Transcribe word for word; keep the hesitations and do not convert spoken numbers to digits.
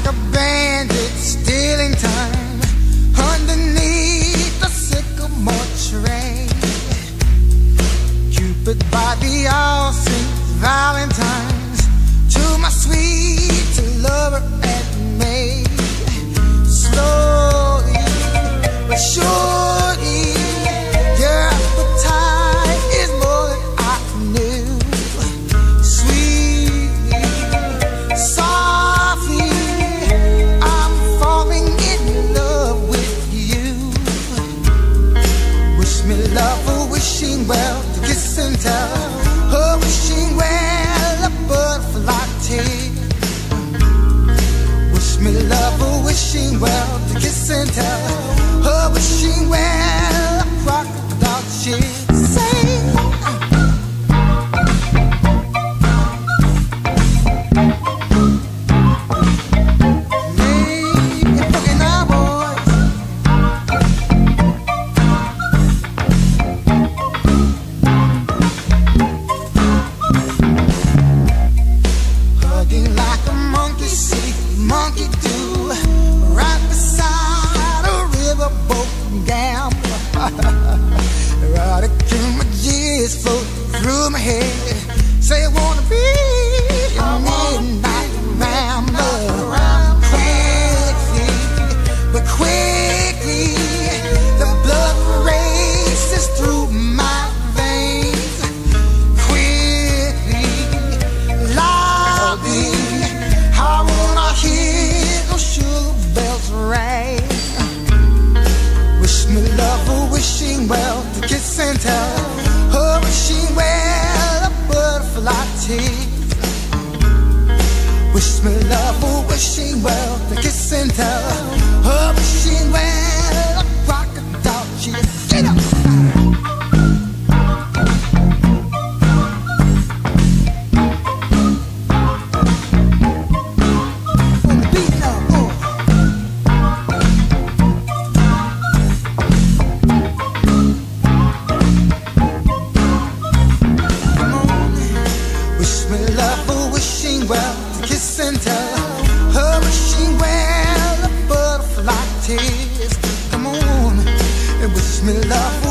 like a bandit stealing time underneath the sycamore tree. Cupid by the all-saint Valentine's to my sweet lover and maid. Slowly but surely, your appetite is more than I knew. Sweetly, softly, I'm falling in love with you. Wish me love, oh wishing well, to kiss and tell, oh wishing well, a butterfly tea. Wish me love, oh wishing well, to kiss and tell, oh wishing well, a crocodile cheer. Come on and wish me love.